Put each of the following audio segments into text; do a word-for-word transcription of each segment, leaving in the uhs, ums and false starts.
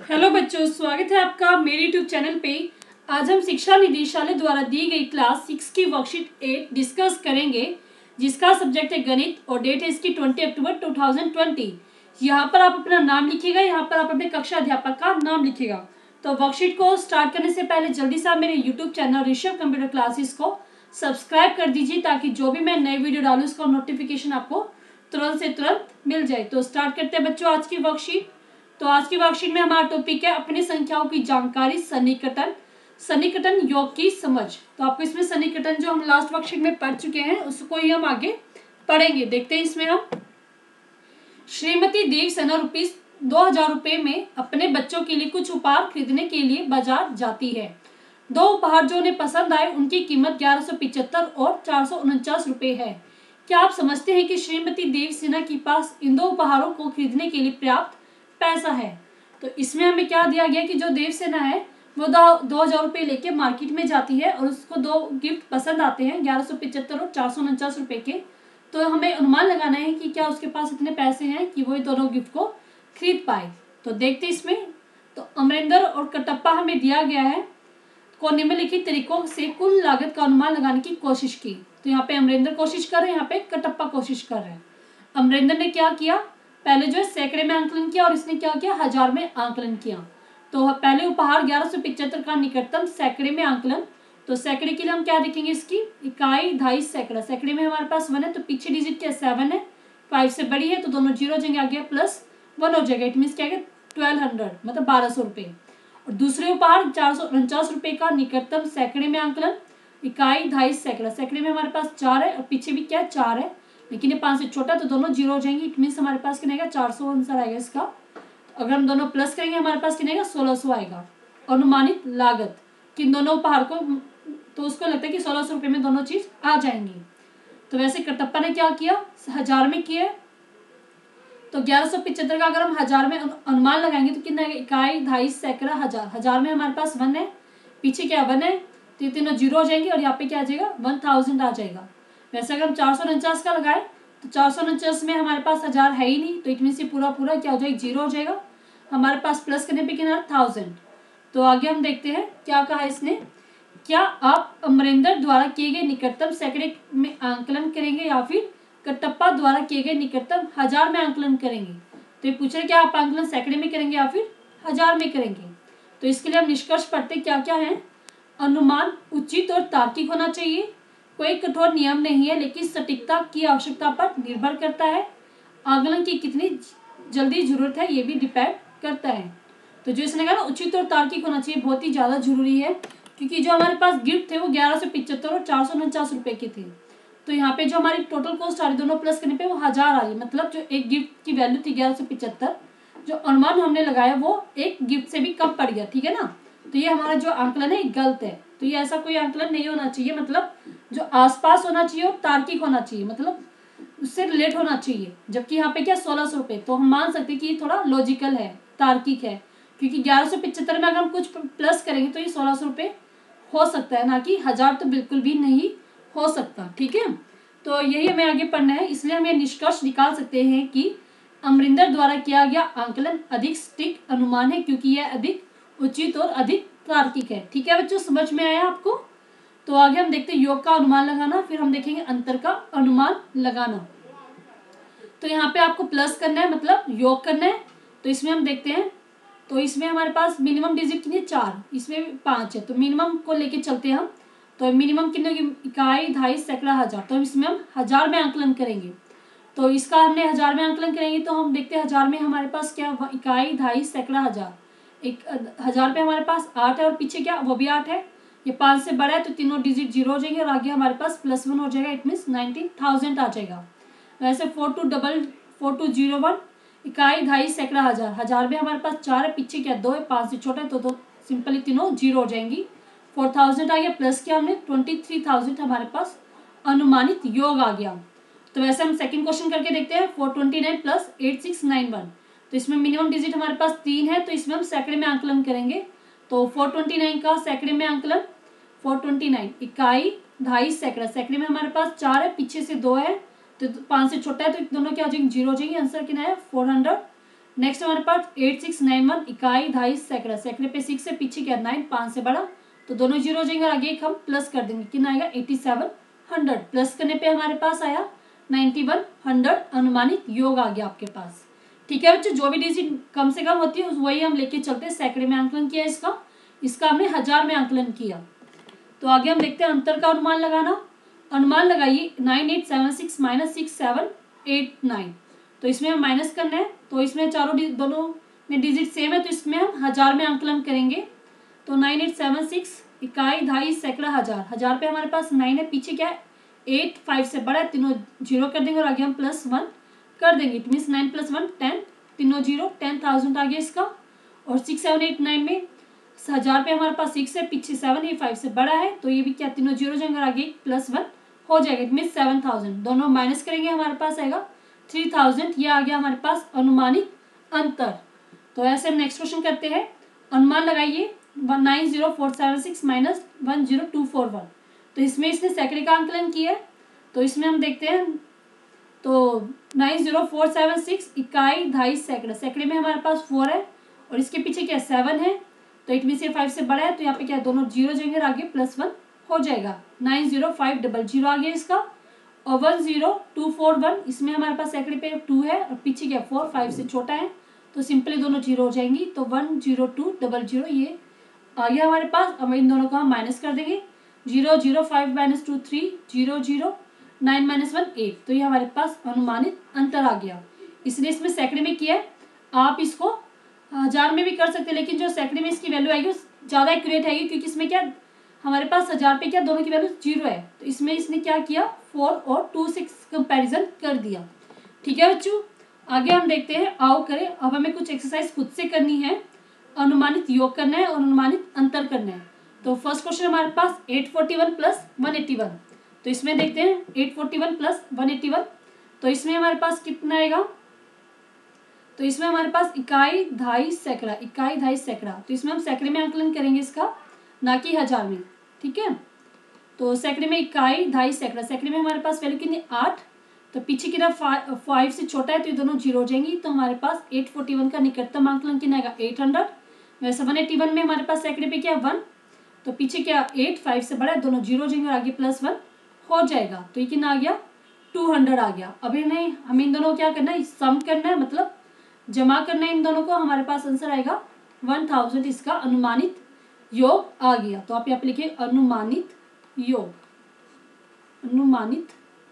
Hello बच्चों, स्वागत है आपका मेरे यूट्यूब चैनल पे। आज हम शिक्षा निदेशालय द्वारा दी गई क्लास सिक्स की वर्कशीट एट डिस्कस करेंगे, जिसका सब्जेक्ट है गणित और डेट है इसकी twenty October two thousand twenty. यहाँ पर आप अपना नाम लिखिएगा, यहाँ पर आप अपने कक्षा अध्यापक का नाम लिखिएगा। तो वर्कशीट को स्टार्ट करने से पहले जल्दी से आप मेरे YouTube channel Rishabh computer classes को सब्सक्राइब कर दीजिए, ताकि जो भी मैं नई वीडियो डालूँ उसका नोटिफिकेशन आपको तुरंत से तुरंत मिल जाए। तो स्टार्ट करते हैं बच्चों आज की वर्कशीट। तो आज की वर्कशीट में हमारा टॉपिक है अपनी संख्याओं की जानकारी, सन्निकटन सन्निकटन योग की समझ। तो आपको इसमें सन्निकटन जो हम लास्ट वर्कशीट में पढ़ चुके हैं उसको ही हम आगे पढ़ेंगे। देखते हैं इसमें हम। श्रीमती देवसेना रुपीस दो हजार रुपये में अपने बच्चों के लिए कुछ उपहार खरीदने के लिए बाजार जाती है। दो उपहार जो उन्हें पसंद आए उनकी कीमत ग्यारह सौ पिचहत्तर और चार सौ उनचास रुपये है। क्या आप समझते हैं कि श्रीमती देवसेना के पास इन दो उपहारों को खरीदने के लिए पर्याप्त पैसा है? तो इसमें हमें क्या दिया गया कि जो देवसेना है वो दो दो हजार रुपये लेके मार्केट में जाती है और उसको दो गिफ्ट पसंद आते हैं ग्यारह सौ पिचहत्तर और चार सौ उनचास रुपये के। तो हमें अनुमान लगाना है कि क्या उसके पास इतने पैसे हैं कि वो दोनों गिफ्ट को खरीद पाए। तो देखते इसमें। तो अमरिंदर और कटप्पा हमें दिया गया है को निम्नलिखित तरीकों से कुल लागत का अनुमान लगाने की कोशिश की। तो यहाँ पे अमरिंदर कोशिश कर रहे हैं, यहाँ पे कटप्पा कोशिश कर रहे हैं। अमरिंदर ने क्या किया, पहले जो है सैकड़े में आंकलन किया और इसने क्या किया, हजार में आंकलन किया। तो पहले उपहार ग्यारह सौ पिचहत्तर का निकटतम सैकड़े में आंकलन। तो सैकड़े के लिए हम क्या देखेंगे, इसकी इकाई ढाई सैकड़ा। सैकड़े में हमारे पास वन है तो पीछे डिजिट क्या सेवन है, फाइव से बड़ी है तो दोनों जीरो हो जाएंगे, आगे प्लस वन हो जाएगा। इट मीन्स क्या है, ट्वेल्व हंड्रेड मतलब बारह सौ रुपये। और दूसरे उपहार चार सौ उनचास रुपये का निकटतम सैकड़े में आंकलन, इकाई ढाई सैकड़ा। सैकड़े में हमारे पास चार है और पीछे भी क्या चार है, लेकिन ये पाँच से छोटा तो दोनों जीरो हो जाएंगे। इट मीन्स हमारे पास कितना आएगा, चार सौ आंसर आएगा इसका। अगर हम दोनों प्लस करेंगे हमारे पास कितना आएगा, सोलह सौ आएगा। अनुमानित लागत किन दोनों उपहार को, तो उसको लगता है कि सोलह सौ रुपये में दोनों चीज आ जाएंगी। तो वैसे कटप्पा ने क्या किया, हजार में किया। तो ग्यारह सौ पिचहत्तर का अगर हम हजार में अनुमान लगाएंगे तो कितना आएगा, इकाई ढाई सैकड़ा हजार। हजार में हमारे पास वन है, पीछे क्या वन है, तो ये तीनों जीरो हो जाएंगे और यहाँ पे क्या आ जाएगा, वन थाउजेंड आ जाएगा। वैसे अगर हम चार सौ उनचास का लगाए तो चार सौ उनचास में हमारे पास हजार है ही नहीं, तो इट मीन से पूरा पूरा क्या हो जाएगा, जीरो हो जाएगा। हमारे पास प्लस करने पे कितना थाउजेंड। तो आगे हम देखते हैं क्या कहा इसने। क्या आप अमरिंदर द्वारा किए गए निकटतम सैकड़े में आंकलन करेंगे या फिर कटप्पा द्वारा किए गए निकटतम हजार में आंकलन करेंगे? तो ये पूछ रहे क्या आप आंकलन सैकड़े में करेंगे या फिर हजार में करेंगे। तो इसके लिए हम निष्कर्ष पढ़ते क्या क्या है। अनुमान उचित और तार्किक होना चाहिए। कोई कठोर नियम नहीं है, लेकिन सटीकता की आवश्यकता पर निर्भर करता है। आकलन की कितनी जल्दी जरूरत है ये भी डिपेंड करता है। तो जो इसने कहा ना उचित और तार्किक होना चाहिए, बहुत ही ज्यादा जरूरी है, क्योंकि जो हमारे पास गिफ्ट थे वो ग्यारह सौ पिचहत्तर और चार सौ उनचास रुपए के थे। तो यहाँ पे जो हमारी टोटल कॉस्ट आ रही दोनों प्लस करने पे वो हजार आ रही, मतलब जो एक गिफ्ट की वैल्यू थी ग्यारह सौ पिचहत्तर, जो अनुमान हमने लगाया वो एक गिफ्ट से भी कम पड़ गया, ठीक है ना। तो ये हमारा जो आंकलन है गलत है। तो ये ऐसा कोई आंकलन नहीं होना चाहिए, मतलब जो आसपास होना चाहिए और तार्किक होना चाहिए, मतलब उससे रिलेट होना चाहिए। जबकि यहाँ पे क्या सोलह सौ रुपये, तो हम मान सकते हैं कि ये थोड़ा लॉजिकल है, तार्किक है, क्योंकि ग्यारह सौ पिचहत्तर में अगर हम कुछ प्लस करेंगे तो ये सोलह सौ रुपये हो सकता है, ना कि हजार तो बिल्कुल भी नहीं हो सकता, ठीक है। तो यही हमें आगे पढ़ना है, इसलिए हम ये निष्कर्ष निकाल सकते हैं कि अमरिंदर द्वारा किया गया आंकलन अधिक सटीक अनुमान है, क्योंकि यह अधिक उचित और अधिक तार्किक है। ठीक है बच्चों, समझ में आया आपको। तो आगे हम देखते हैं योग का अनुमान लगाना, फिर हम देखेंगे अंतर का अनुमान लगाना। तो यहाँ पे आपको प्लस करना है, मतलब योग करना है। तो इसमें हम देखते हैं, तो इसमें हमारे पास मिनिमम डिजिट कितनी है, चार, इसमें पाँच है, तो मिनिमम को लेके चलते हैं हम। तो मिनिमम कितने की, इकाई ढाई सैकड़ा हजार, तो इसमें हम हजार में आंकलन करेंगे। तो इसका हमने हजार में आंकलन करेंगे तो हम देखते हैं हजार में हमारे पास क्या, इकाई ढाई सैकड़ा हजार, एक हजार पे हमारे पास आठ है और पीछे क्या वो भी आठ है, ये पाँच से बड़ा है तो तीनों डिजिट जीरो हो जाएंगे और आगे हमारे पास प्लस वन हो जाएगा। इट मीन्स नाइनटीन थाउजेंड आ जाएगा। वैसे four two double four two zero one, इकाई ढाई सैकड़ा हजार, हजार में हमारे पास चार है, पीछे क्या दो है, पाँच से छोटा है तो दो सिंपली तीनों जीरो हो जाएंगी। फोर थाउजेंड आ गया, प्लस किया हमने ट्वेंटी थ्री थाउजेंड हमारे पास अनुमानित योग आ गया। तो वैसे हम सेकंड क्वेश्चन करके देखते हैं। Four twenty nine plus eight six nine one, तो इसमें मिनिमम डिजिट हमारे पास तीन है, तो इसमें हम सैकड़े में आंकलन करेंगे। तो फोर ट्वेंटी नाइन का सैकड़े में आंकलन, फोर ट्वेंटी नाइन इकाई ढाई सैकड़ा, सैकड़े में हमारे पास चार है, पीछे से दो है, तो पाँच से छोटा है तो दोनों क्या हो जाएंगे, जीरो हो जाएंगे। आंसर कितना है, फोर हंड्रेड नेक्स्ट हमारे पास एट सिक्स नाइन वन इकाई ढाई सैकड़ा, सैकड़े पे सिक्स है, पीछे क्या नाइन, पाँच से बड़ा, तो दोनों जीरो हो जाएंगे और आगे एक हम प्लस कर देंगे, कितना आएगा एटी सेवन हंड्रेड। प्लस करने पे हमारे पास आया नाइन्टी वन हंड्रेड, अनुमानित योग आ गया आपके पास। ठीक है बच्चों, जो भी डिजिट कम से कम होती है वही हम लेके चलते हैं। सैकड़े में आंकलन किया इसका, इसका हमने हजार में आंकलन किया। तो आगे हम देखते हैं अंतर का अनुमान लगाना। अनुमान लगाइए nine eight seven six minus six seven eight nine, तो इसमें हम माइनस करना है, तो इसमें चारों दोनों में डिजिट सेम है, तो इसमें हम हजार में आंकलन करेंगे। तो नाइन एट सेवन सिक्स इकाई ढाई सैकड़ा हजार, हजार पे हमारे पास नाइन है, पीछे क्या है एट, फाइव से बड़ा है, तीनों जीरो कर देंगे और आगे हम प्लस वन कर देंगे। It means nine plus one ten, तीनों जीरो, टेन थाउजेंड आ गया इसका। और सिक्स सेवन एट नाइन में हजार पे हमारे पास सिक्स है, पीछे सेवन है, फाइव से बड़ा है, तो ये भी क्या तीनों जीरो जाएंगे और आगे प्लस वन हो जाएगा। इट मीन्स सेवन थाउजेंड, दोनों माइनस करेंगे हमारे पास आएगा थ्री थाउजेंड। ये आ गया हमारे पास अनुमानित अंतर। तो ऐसे हम नेक्स्ट क्वेश्चन करते हैं। अनुमान लगाइए one nine zero four seven six minus one zero two four one, तो इसमें इसने सैकड़े का आंकलन किया है, तो इसमें हम देखते हैं। तो nine zero four seven six इकाई ढाई सैकड़ा, सैकड़े में हमारे पास फोर है और इसके पीछे क्या सेवन है, तो इट मीन से फाइव से बड़ा है, तो यहाँ पे क्या दोनों जीरो जाएंगे और आगे प्लस वन हो जाएगा। Nine zero five double zero आ गया इसका। और one zero two four one, इसमें हमारे पास सैकड़े पे टू है और पीछे क्या फोर, फाइव से छोटा है, तो सिंपली दोनों जीरो हो जाएंगी। तो one zero two double zero ये आ गया हमारे पास। अब इन दोनों को हम माइनस कर देंगे, zero zero five minus two three, zero zero nine minus one eight, तो ये हमारे पास अनुमानित अंतर आ गया। इसलिए इसमें सैकड़े में किया है, आप इसको हजार में भी कर सकते हैं, लेकिन जो सैकड़े में इसकी वैल्यू आएगी वो ज़्यादा एक्यूरेट आएगी, क्योंकि इसमें क्या हमारे पास हजार पे क्या दोनों की वैल्यू जीरो है, तो इसमें इसने क्या किया फोर और टू से कंपैरिजन कर दिया। ठीक है बच्चों, आगे हम देखते हैं, आओ करें। अब हमें कुछ एक्सरसाइज खुद से करनी है, अनुमानित योग करना है और अनुमानित अंतर करना है। तो फर्स्ट क्वेश्चन हमारे पास eight forty one plus one eighty one, तो इसमें देखते हैं eight forty one plus one eighty one, तो इसमें हमारे पास कितना आएगा, तो इसमें हमारे पास इकाई ढाई सैकड़ा, इकाई ढाई सैकड़ा, तो इसमें हम सैकड़े में आंकलन करेंगे इसका, ना कि हजार में। ठीक है, तो सैकड़े में इकाई ढाई सैकड़ा, सैकड़े में हमारे पास वैल्यू कितनी आठ, तो पीछे की तरफ फाइव से छोटा है, तो ये दोनों जीरो हो जाएंगी। तो हमारे पास एट फोर्टी वन का निकटतम आंकलन कितना आएगा एट हंड्रेड। वैसे वन एट्टी वन में हमारे पास सैकड़े पे क्या वन, तो पीछे क्या एट, फाइव से बड़ा है, दोनों जीरो हो जाएंगे और आगे प्लस वन हो जाएगा। तो ये कितना आ गया टू हंड्रेड आ गया। अभी नहीं, हमें इन दोनों को क्या करना है, सम करना है, मतलब जमा करना है इन दोनों को। हमारे पास आंसर आएगा वन थाउजेंड, इसका अनुमानित योग आ गया। तो आप यहाँ पे लिखिए अनुमानित योग, अनुमानित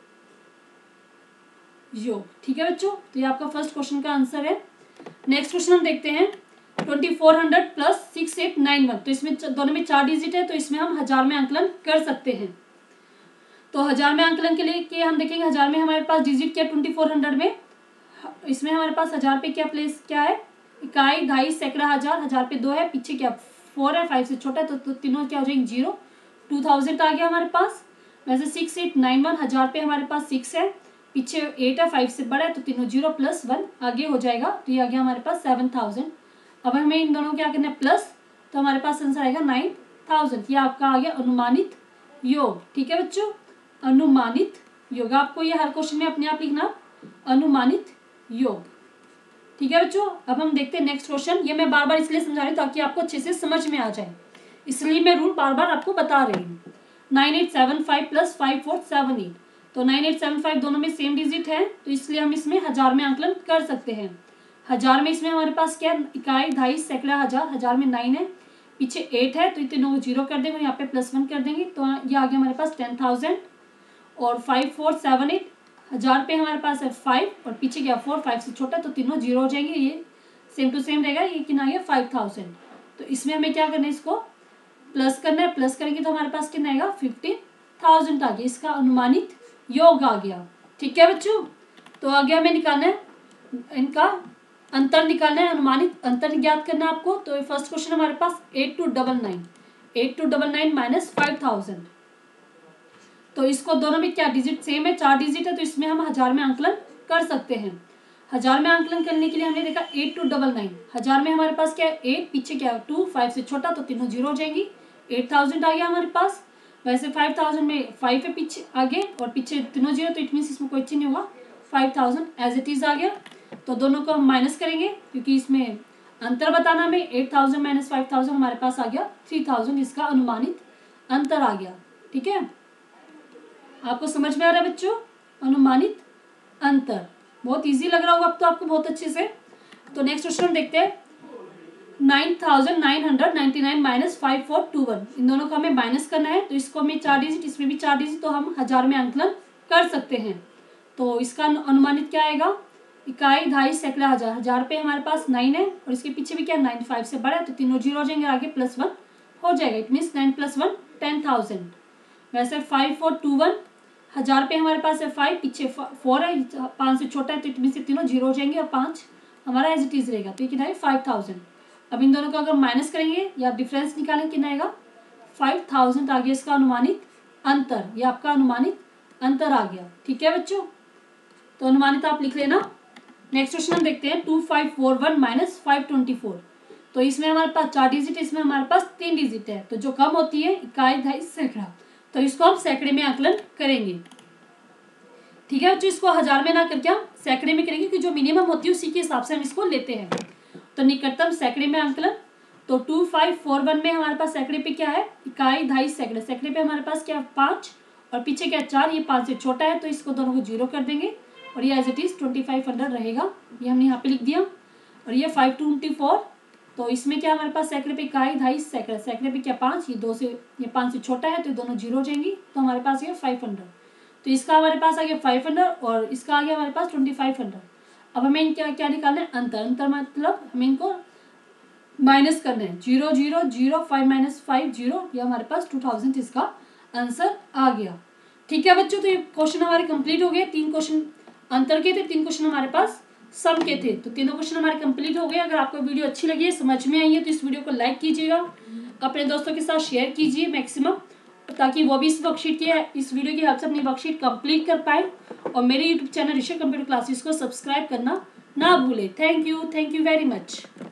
योग। ठीक है बच्चों, तो ये आपका फर्स्ट क्वेश्चन का आंसर है। नेक्स्ट क्वेश्चन हम देखते हैं twenty four hundred plus six eight nine one, तो इसमें दोनों में चार डिजिट है, तो इसमें हम हजार में आंकलन कर सकते हैं। तो हजार में आंकलन के लिए कि हम देखेंगे हजार में हमारे पास डिजिट क्या ट्वेंटी फोर हंड्रेड में, इसमें हमारे पास हजार पे क्या प्लेस क्या है, इकाई ढाई सैकड़ा हजार, हजार पे दो है, पीछे क्या फोर है, फाइव से छोटा है, तो, तो तीनों क्या हो जाएंगे जीरो, टू थाउजेंड आ गया हमारे पास। वैसे सिक्स एट नाइन वन, हजार पे हमारे पास सिक्स है, पीछे एट है, फाइव से बड़ा है, तो तीनों जीरो प्लस वन आगे हो जाएगा, तो ये आ गया हमारे पास सेवन थाउजेंड। अब हमें इन दोनों क्या करना है प्लस, तो हमारे पास आंसर आएगा नाइन थाउजेंड। ये आपका आ गया अनुमानित योग। ठीक है बच्चों, अनुमानित योग, आपको ये हर क्वेश्चन में अपने आप लिखना अनुमानित योग। ठीक है बच्चों, अब हम देखते हैं नेक्स्ट क्वेश्चन। ये मैं बार बार इसलिए समझा रही हूँ ताकि आपको अच्छे से समझ में आ जाए, इसलिए मैं रूल बार बार आपको बता रही हूँ। Nine eight seven five plus five four seven eight, तो नाइन एट सेवन फाइव दोनों में सेम डिजिट है, तो इसलिए हम इसमें हजार में आंकलन कर सकते हैं। हजार में इसमें हमारे पास क्या इकाई ढाई सैकड़ा हजार, हजार में नाइन है, पीछे एट है, तो ये तीनों जीरो कर देंगे और यहाँ पे प्लस वन कर देंगे, तो ये आ गया हमारे पास टेन थाउजेंड। और फाइव फोर सेवन एट, हजार पे हमारे पास है फाइव और पीछे क्या फोर, फाइव से छोटा, तो तीनों जीरो हो जाएंगे, ये सेम टू सेम रहेगा। ये कितना आ गया फाइव थाउजेंड। तो इसमें हमें क्या करना है, इसको प्लस करना है, प्लस करेंगे तो हमारे पास कितना आएगा फिफ्टीन थाउजेंड आ गया, इसका अनुमानित योग आ गया। ठीक है बच्चों, तो आगे हमें निकालना है इनका अंतर, निकालना है अनुमानित अंतर ज्ञात करना है आपको। तो फर्स्ट क्वेश्चन हमारे पास eight two double nine, eight two double nine minus five thousand, तो इसको दोनों में क्या डिजिट सेम है, चार डिजिट है, तो इसमें हम हजार में आंकलन कर सकते हैं। हजार में आंकलन करने के लिए हमने देखा एट टू डबल नाइन, हजार में हमारे पास क्या है एट, पीछे क्या टू, फाइव से छोटा, तो तीनों जीरो हो जाएंगी, एट थाउजेंड आ गया हमारे पास। वैसे फाइव थाउजेंड में फाइव है पीछे आगे और पीछे तीनों जीरो, तो इट मीन्स इसमें कोई चेंज नहीं होगा, five thousand as it is आ गया। तो दोनों को हम माइनस करेंगे क्योंकि इसमें अंतर बताना हमें। Eight thousand minus five thousand हमारे पास आ गया थ्री थाउजेंड, इसका अनुमानित अंतर आ गया। ठीक है, आपको समझ में आ रहा है बच्चों? अनुमानित अंतर बहुत इजी लग रहा होगा अब तो आपको बहुत अच्छे से। तो नेक्स्ट क्वेश्चन देखते हैं। Nine thousand nine hundred ninety nine minus five four two one, इन दोनों को हमें माइनस करना है। तो इसको हमें चार डिजिट, इसमें भी चार डिजिट, तो हम हजार में आंकलन कर सकते हैं। तो इसका अनुमानित क्या आएगा? इकाई, ढाई, सैकड़ा, हजार। हजार पे हमारे पास नाइन है और इसके पीछे भी क्या नाइन, फाइव से बड़ा है तो तीनों जीरो हो जाएंगे, आगे प्लस वन हो जाएगा। It means nine plus one ten thousand. वैसे फाइव फोर टू वन, हजार पे हमारे पास है फाइव, पीछे फोर है, पाँच से छोटा है तो इट मीन्स तीनों जीरो हो जाएंगे और पाँच हमारा एज इट इज रहेगा। तो ये कितना है? Five thousand. अब इन दोनों को अगर माइनस करेंगे या डिफरेंस निकालेंगे कितना आएगा? फाइव थाउजेंड आ गया इसका अनुमानित अंतर। ये आपका अनुमानित अंतर आ गया। ठीक है बच्चों, तो अनुमानित आप लिख लेना। नेक्स्ट क्वेश्चन हम देखते हैं। Two five four one minus five twenty four, तो इसमें हमारे पास चार डिजिट, इसमें हमारे पास तीन डिजिट है। तो जो कम होती है इकाई, ढाई, सैकड़ा, तो इसको हम सैकड़े में आकलन करेंगे। ठीक है बच्चों, इसको हजार में ना करके हम सैकड़े में करेंगे क्योंकि जो मिनिमम होती है उसी के हिसाब से हम इसको लेते हैं। तो निकटतम सैकड़े में आंकलन। तो टू फाइव फोर वन में हमारे पास सैकड़े पे क्या है? इकाई, ढाई, सैकड़े। सैकड़े पे हमारे पास क्या? पाँच, और पीछे क्या? चार। ये पाँच से छोटा है तो इसको दोनों को जीरो कर देंगे और ये as it is twenty five hundred रहेगा। ये हमने यहाँ पे लिख दिया। और ये फाइव ट्वेंटी फोर, तो इसमें क्या हमारे पास? सैकड़े पे इकाई, ढाई, सैकड़ा। सैकड़े पे क्या? पाँच। ये दो से, ये पाँच से छोटा है तो ये दोनों जीरो हो जाएंगी। तो हमारे पास ये फाइव हंड्रेड। तो इसका हमारे पास आ गया फाइव हंड्रेड और इसका आ गया हमारे पास ट्वेंटी फाइव हंड्रेड। अब हमें क्या क्या निकालना है? अंतर। अंतर मतलब हमें इनको माइनस करना है। Zero zero zero, five minus five zero, ये हमारे पास टू थाउजेंड इसका आंसर आ गया। ठीक है बच्चों, तो ये क्वेश्चन हमारे कंप्लीट हो गए। तीन क्वेश्चन अंतर के थे, तीन क्वेश्चन हमारे पास सम के थे। तो तीनों क्वेश्चन हमारे कंप्लीट हो गए। अगर आपको वीडियो अच्छी लगी है, समझ में आई है, तो इस वीडियो को लाइक कीजिएगा, अपने दोस्तों के साथ शेयर कीजिए मैक्सिमम, ताकि वो भी इस वर्कशीट की, इस वीडियो की हेल्प से अपनी वर्कशीट कंप्लीट कर पाए। और मेरे YouTube channel Rishabh computer classes को सब्सक्राइब करना ना भूले। Thank you, thank you very much.